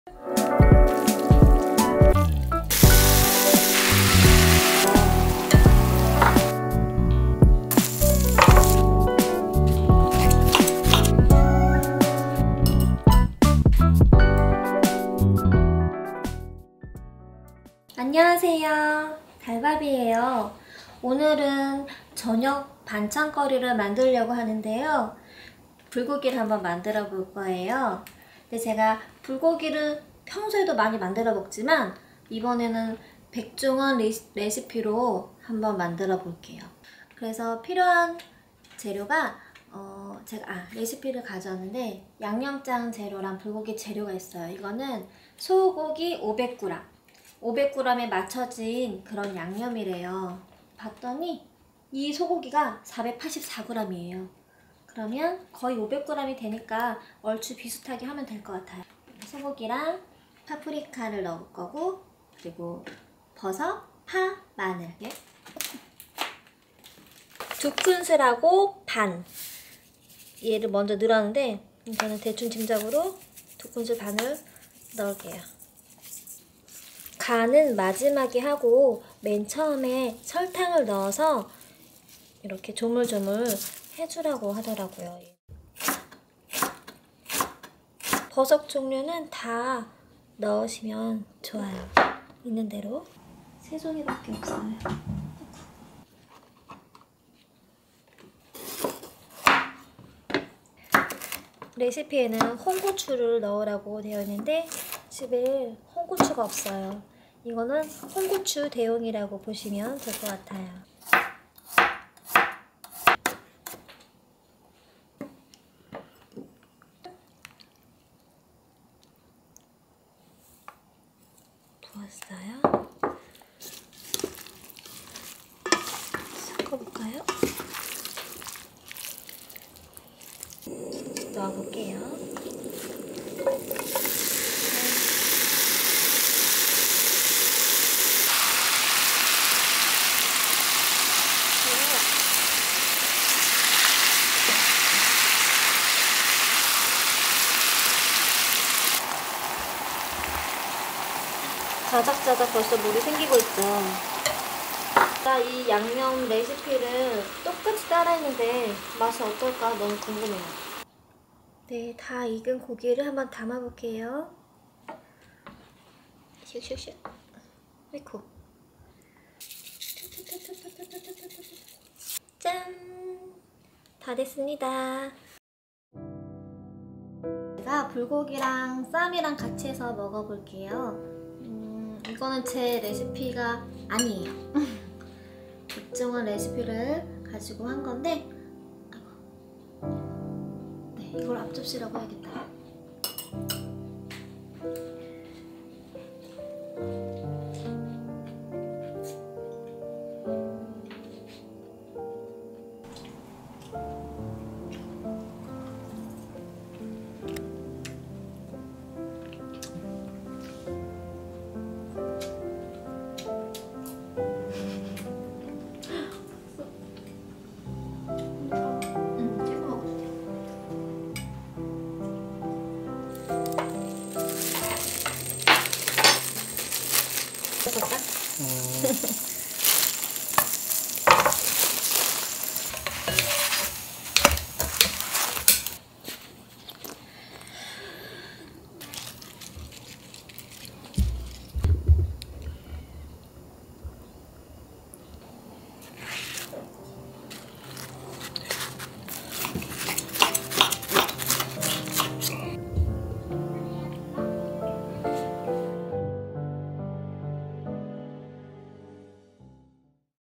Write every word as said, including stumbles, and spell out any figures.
안녕하세요, 달밥이에요. 오늘은 저녁 반찬거리를 만들려고 하는데요, 불고기를 한번 만들어 볼 거예요. 근데 제가 불고기를 평소에도 많이 만들어 먹지만 이번에는 백종원 레시피로 한번 만들어 볼게요. 그래서 필요한 재료가 어 제가 아 레시피를 가져왔는데, 양념장 재료랑 불고기 재료가 있어요. 이거는 소고기 오백 그램, 오백 그램에 맞춰진 그런 양념이래요. 봤더니 이 소고기가 사백팔십사 그램이에요. 그러면 거의 오백 그램이 되니까 얼추 비슷하게 하면 될 것 같아요. 소고기랑 파프리카를 넣을 거고, 그리고 버섯, 파, 마늘, 두 큰술하고 반, 얘를 먼저 넣었는데 저는 대충 짐작으로 두 큰술 반을 넣을게요. 간은 마지막에 하고 맨 처음에 설탕을 넣어서 이렇게 조물조물 해주라고 하더라고요. 버섯 종류는 다 넣으시면 좋아요. 있는 대로. 세 종이밖에 없어요. 레시피에는 홍고추를 넣으라고 되어 있는데 집에 홍고추가 없어요. 이거는 홍고추 대용이라고 보시면 될 것 같아요. 부었어요. 섞어볼까요? 넣어볼게요. 자작자작 벌써 물이 생기고 있죠. 제가 이 양념 레시피를 똑같이 따라했는데 맛이 어떨까 너무 궁금해요. 네, 다 익은 고기를 한번 담아볼게요. 슉슉슉. 아이쿠. 짠! 다 됐습니다. 제가 불고기랑 쌈이랑 같이 해서 먹어볼게요. 이거는 제 레시피가 아니에요. 백종원 레시피를 가지고 한 건데, 네, 이걸 앞접시라고 해야겠다. 음.